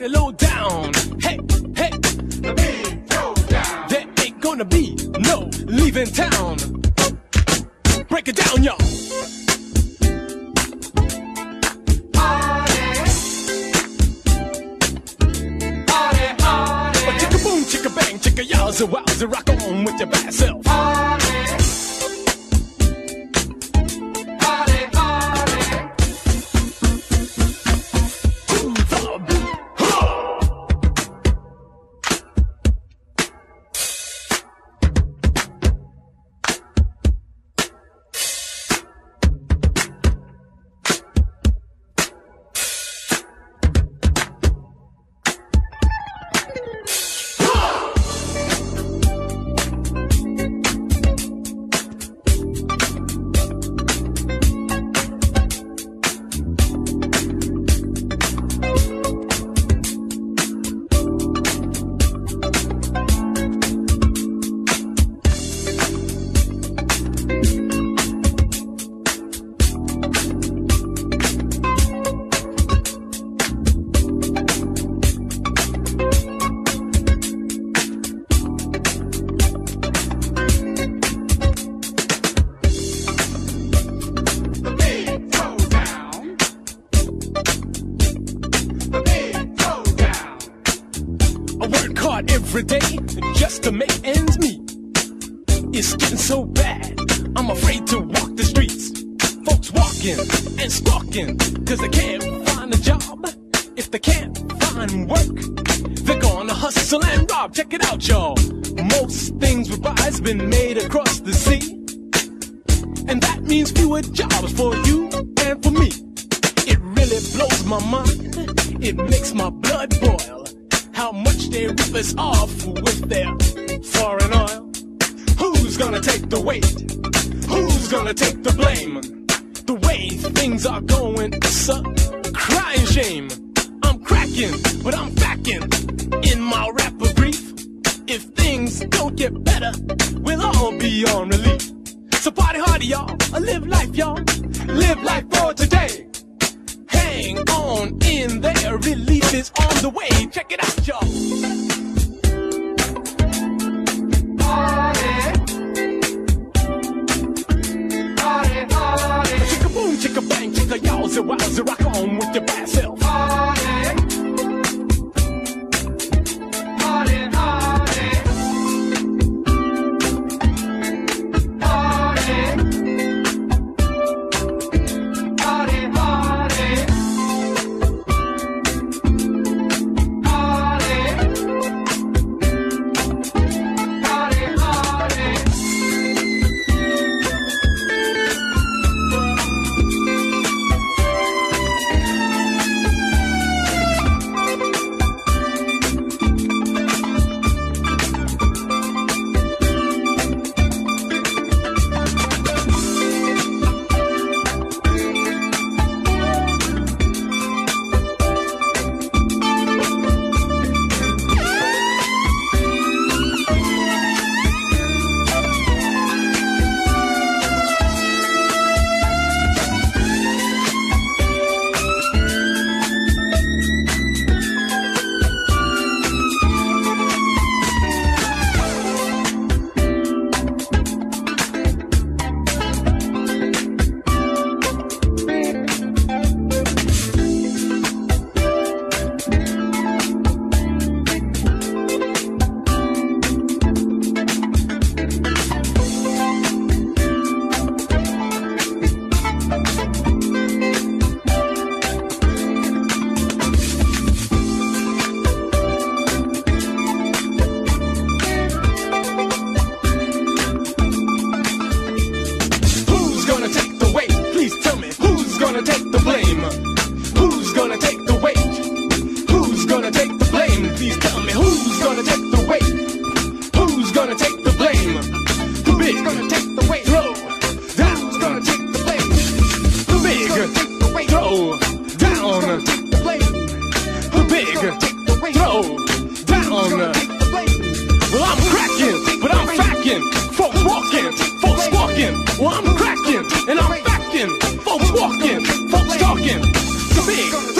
it low down. Hey, hey, The beat goes down. there ain't gonna be no leaving town. Break it down, y'all. Party. Party, party. Oh, chicka boom, chicka bang, chicka yowza wowza, rock on with your bad self. Party. Party, party. To the beat. Huh. The beat goes down. The beat goes down. I work hard every day just to make ends meet. It's getting so bad, I'm afraid to walk the streets. Folks walking and stalking, cause they can't find a job. If they can't find work, they're gonna hustle and rob. Check it out, y'all. Most things with buys been made across the sea. And that means fewer jobs for you and for me. It really blows my mind. It makes my blood boil. How much they rip us off with their foreign oil. Who's gonna take the weight? Who's gonna take the blame? The way things are going, it's a crying shame. I'm cracking, but I'm backing in my rapper brief. If things don't get better, we'll all be on relief. So party hardy, y'all. Live life, y'all. Live life for today. Hang on in there. Relief is on the way. Check it out, y'all. Party. Party, party. Chicka boom, chicka bang, chicka yowza wowza, rock on with your bad self. Party. Party, party. Party. Party, party. Party. Party, party. Well, I'm cracking and I'm backing. Folks walking, folks talking. Too big.